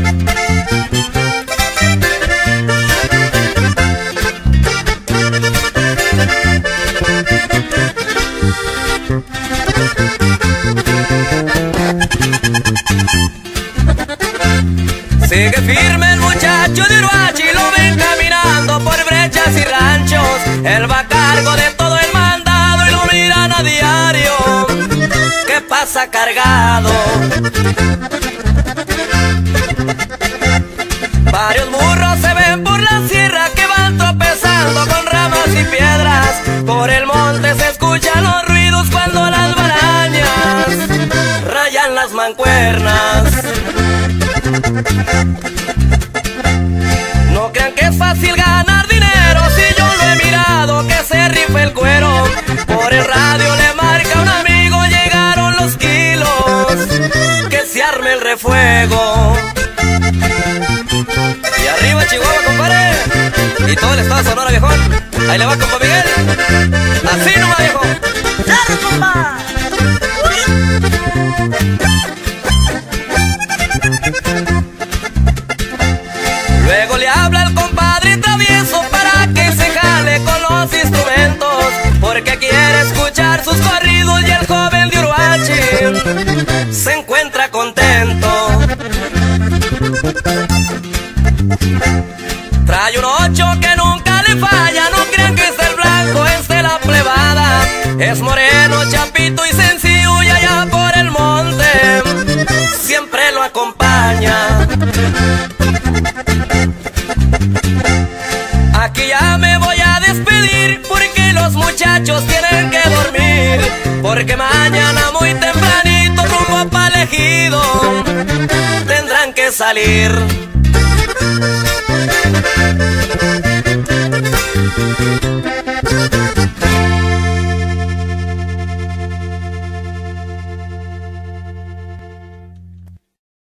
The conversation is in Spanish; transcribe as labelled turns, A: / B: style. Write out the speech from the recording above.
A: Sigue firme el muchacho de Uruachi, lo ven caminando por brechas y ranchos. Él va a cargo de todo el mandado y lo miran a diario, que pasa cargado. Varios burros se ven por la sierra que van tropezando con ramas y piedras. Por el monte se escuchan los ruidos cuando las barañas rayan las mancuernas. No crean que es fácil ganar dinero, si yo lo he mirado que se rifa el cuero. Por el radio le marca un amigo, llegaron los kilos, que se arme el refuego. Y arriba Chihuahua, compadre, y todo el estado de Sonora, viejón. Ahí le va, compa Miguel, así nomás, viejo.
B: ¡Claro, compa!
A: Luego le habla al compadre travieso para que se jale con los instrumentos, porque quiere escuchar sus corridos y el joven de Uruachi se encuentra contento. Trae un 8 que nunca le falla, no crean que es el blanco, es de la plebada. Es moreno, chapito y sencillo, y allá por el monte siempre lo acompaña. Aquí ya me voy a despedir porque los muchachos tienen que dormir, porque mañana muy tempranito rumbo a Palejido tendrán que salir.